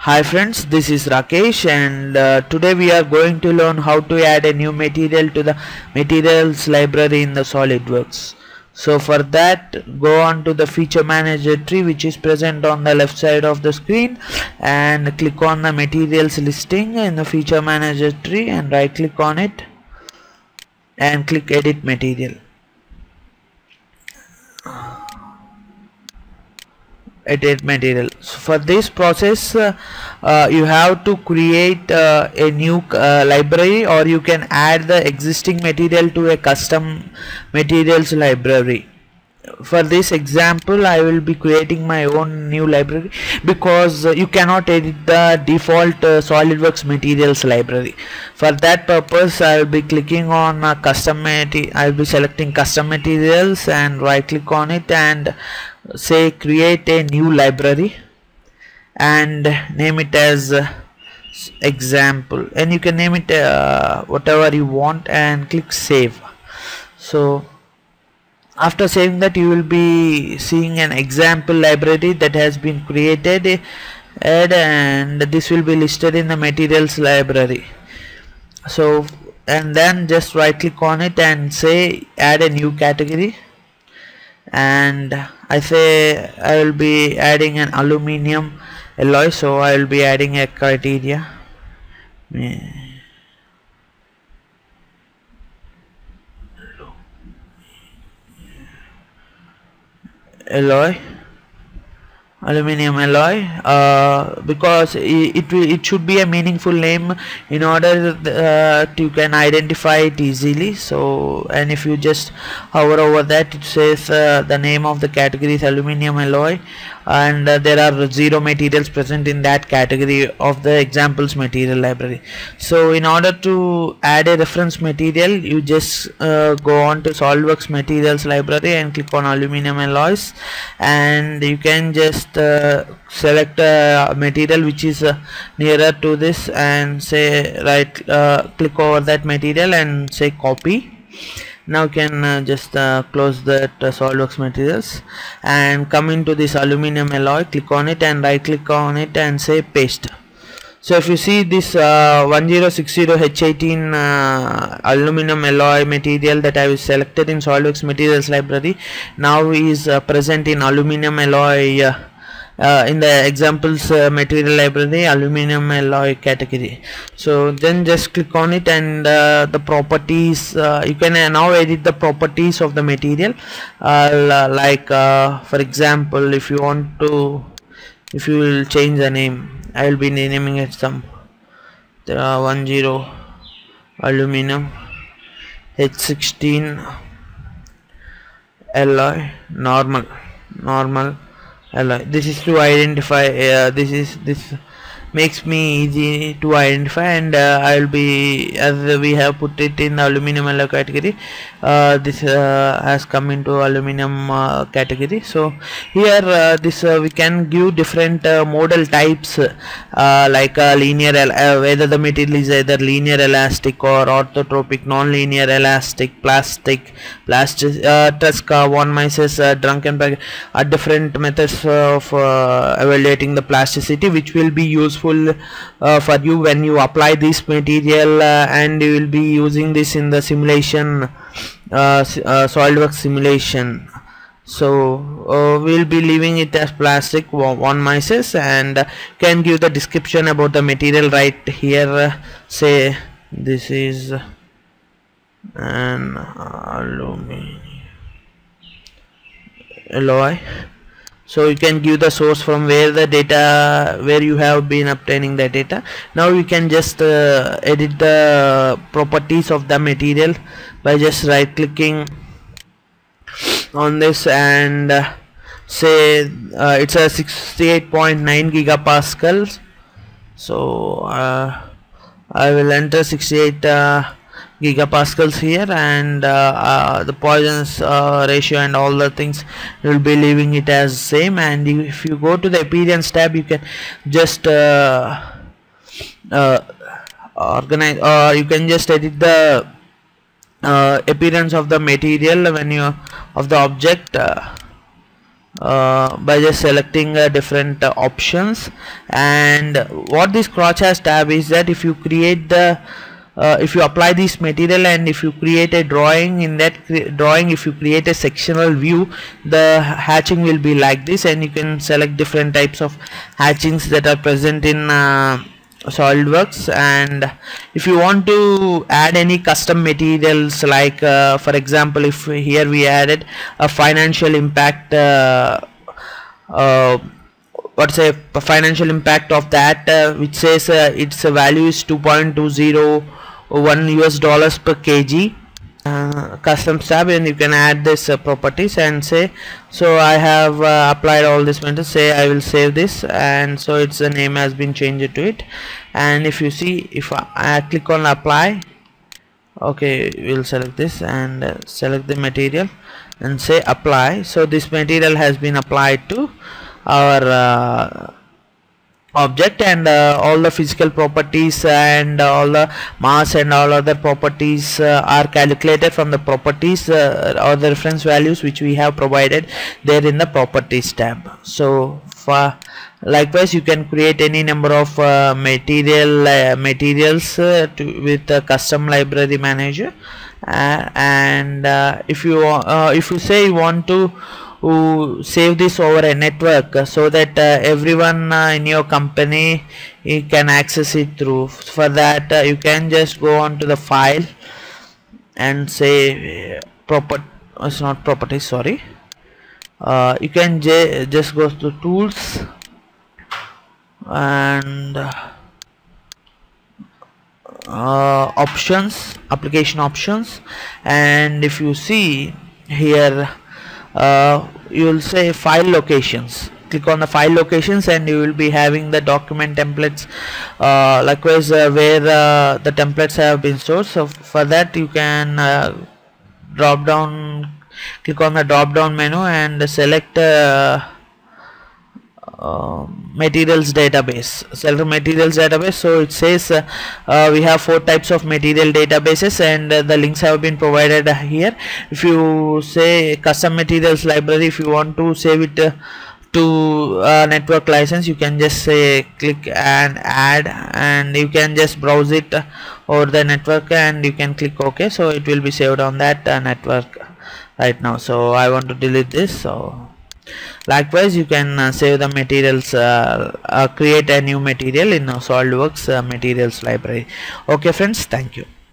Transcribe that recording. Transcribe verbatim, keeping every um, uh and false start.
Hi friends, this is Rakesh and uh, today we are going to learn how to add a new material to the materials library in the SolidWorks. So for that, go on to the feature manager tree which is present on the left side of the screen and click on the materials listing in the feature manager tree and right click on it and click edit material. Edit material. So for this process uh, uh, you have to create uh, a new uh, library, or you can add the existing material to a custom materials library. For this example I will be creating my own new library because uh, you cannot edit the default uh, SolidWorks materials library. For that purpose I will be clicking on uh, custom material. I will be selecting custom materials and right click on it and say create a new library and name it as uh, example, and you can name it uh, whatever you want and click save. So after saving that, you will be seeing an example library that has been created and this will be listed in the materials library. So and then just right click on it and say add a new category, and I say I will be adding an aluminum alloy, so I will be adding a criteria alloy aluminum alloy uh, because it, it it should be a meaningful name in order uh, to can identify it easily. So and if you just hover over that, it says uh, the name of the category is aluminum alloy, and uh, there are zero materials present in that category of the examples material library. So in order to add a reference material, you just uh, go on to SolidWorks materials library and click on aluminum alloys, and you can just uh, select a material which is uh, nearer to this and say right uh, click over that material and say copy. Now you can uh, just uh, close that uh, SolidWorks materials and come into this aluminum alloy, click on it and right click on it and say paste. So if you see this uh, one zero six zero H eighteen uh, aluminum alloy material that I have selected in SolidWorks materials library now is uh, present in aluminum alloy uh, Uh, in the examples uh, material library aluminum alloy category. So then just click on it and uh, the properties, uh, you can uh, now edit the properties of the material uh, like uh, for example, if you want to if you will change the name, I will be naming it some uh, one zero aluminum H sixteen alloy normal normal alloy. This is to identify uh, this is this makes me easy to identify, and uh, I will be, as we have put it in the aluminum alloy category, uh, this uh, has come into aluminum uh, category. So here uh, this uh, we can give different uh, modal types uh, like uh, linear uh, whether the material is either linear elastic or orthotropic, non-linear elastic, plastic, plastic uh, Tresca, von Mises, uh, Drunken Bag are different methods of uh, evaluating the plasticity, which will be useful Uh, for you when you apply this material uh, and you will be using this in the simulation uh, uh, SolidWorks simulation. So uh, we will be leaving it as plastic, von Mises, and uh, can give the description about the material right here. Uh, say this is an aluminum alloy. So you can give the source from where the data where you have been obtaining the data. Now you can just uh, edit the properties of the material by just right clicking on this and uh, say uh, it's a sixty-eight point nine gigapascals. So uh, I will enter sixty-eight uh, gigapascals here, and uh, uh, the Poisson's uh, ratio and all the things you will be leaving it as same. And if you go to the appearance tab, you can just uh, uh, organize, or you can just edit the uh, appearance of the material when you of the object uh, uh, by just selecting uh, different uh, options. And what this Crowdsource tab is that if you create the uh, if you apply this material and if you create a drawing, in that drawing if you create a sectional view, the hatching will be like this, and you can select different types of hatchings that are present in uh, SolidWorks. And if you want to add any custom materials, like uh, for example, if here we added a financial impact, uh, uh, what's a financial impact of that, uh, which says uh, its value is two point two zero one U S dollars per kg. Uh, custom tab, and you can add this uh, properties and say, so I have uh, applied all this methods, say I will save this, and so its the name has been changed to it. And if you see, if I, I click on apply, okay, we'll select this and uh, select the material and say apply. So this material has been applied to our uh, object, and uh, all the physical properties and uh, all the mass and all other properties uh, are calculated from the properties uh, or the reference values which we have provided there in the properties tab. So for likewise, you can create any number of uh, material uh, materials uh, to, with a custom library manager. Uh, and uh, if you uh, if you say you want to who save this over a network, uh, so that uh, everyone uh, in your company you can access it through. For that, uh, you can just go on to the file and say uh, proper uh, it's not properties, sorry, uh, you can j just go to tools and uh, options, application options, and if you see here, Uh, you will say file locations. Click on the file locations and you will be having the document templates, uh, likewise uh, where uh, the templates have been stored. So for that, you can uh, drop down, click on the drop down menu and select uh, uh, materials database, select materials database. So it says uh, uh, we have four types of material databases, and uh, the links have been provided uh, here. If you say custom materials library, if you want to save it uh, to uh, network license, you can just say click and add, and you can just browse it uh, over the network, and you can click OK. So it will be saved on that uh, network right now. So I want to delete this. So likewise, you can uh, save the materials, uh, uh, create a new material in uh, SolidWorks uh, materials library. Okay friends, thank you.